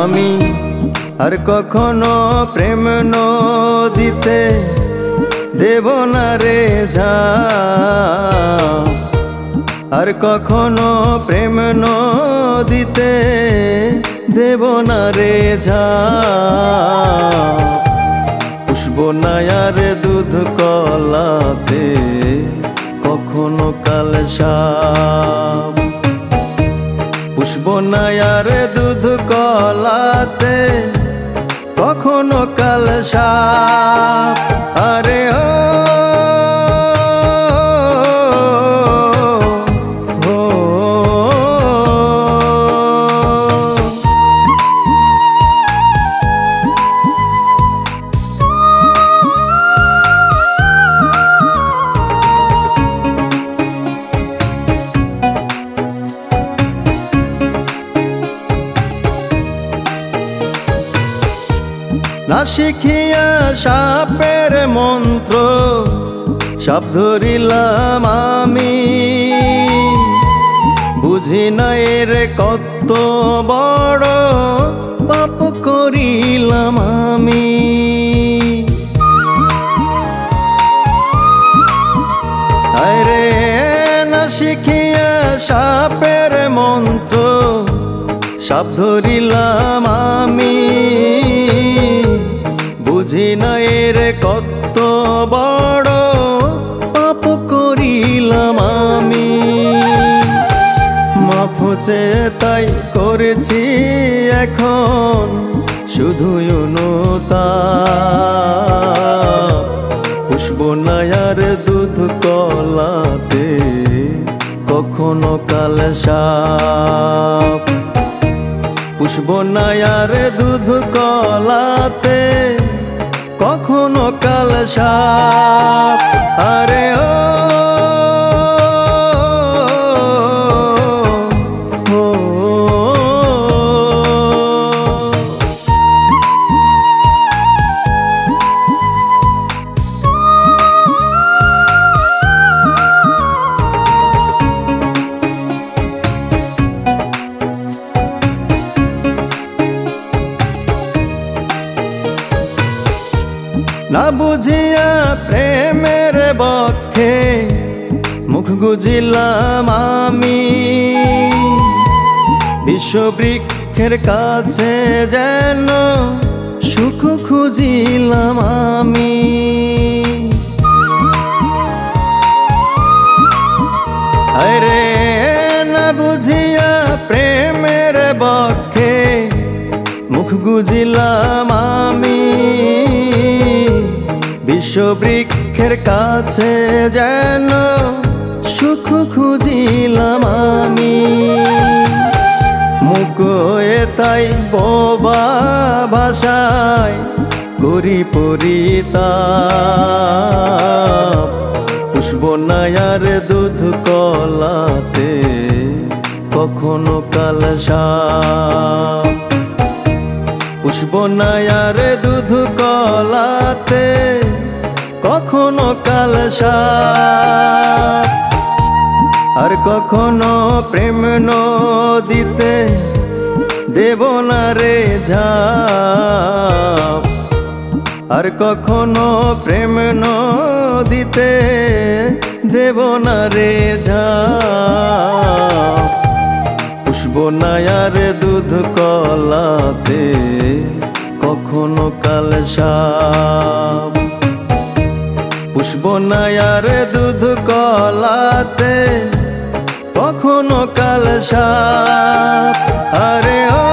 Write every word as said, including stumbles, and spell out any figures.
আমি আর কখনো প্রেম নদীতে দেব না রে ঝাঁপ, আর কখনো প্রেম নদীতে দেব না রে ঝাঁপ। পুষবো না আর দুধ কলাতে কখনো কাল সাপ, পুষবো না আর দুধ কলাতে কখনো কাল সাপ। আরে ও না শিখিয়া সাপের মন্ত্র সাপ ধরিলাম আমি, বুঝি না এর কত বড় পাপ করিলাম আমি। আরে না শিখিয়া সাপের মন্ত্র সাপ ধরিলাম আমি, বুঝি না এর কত বড় পাপ করিলাম আমি। মাফ চেয়ে তাই করেছি এখন শুধু অনুতাপ, পুষবো না আর দুধ কলাতে কখনো কাল সাপ, পুষবো না আর দুধ কলাতে কখনো কাল সাপ। আরে ও না বুঝিয়া প্রেমের বক্ষে মুখ গুজিলাম আমি, বিশ্ববৃক্ষের কাছে যেন সুখ খুঁজিলাম আমি। আরে না বুঝিয়া প্রেমের বক্ষে মুখ গুজিলাম আমি, বিশ্ববৃক্ষের কাছে যেন সুখ খুঁজিলাম আমি। মুখ হয়ে তাই বোবা ভাষায় করি পরিতাপ, পুষবো না আর দুধ কলাতে কখনো কাল সাপ, পুষবো না আর দুধ কলাতে কখনো কাল সাপ, আর কখনো প্রেম নদীতে দেব না রে ঝাঁপ, আর কখনো প্রেম নদীতে দেব না রে ঝাঁপ, পুষবো না আর দুধ কলাতে কখনো কাল সাপ, পুষবো না আর দুধ কলাতে কখনো কাল সাপ। আরে ও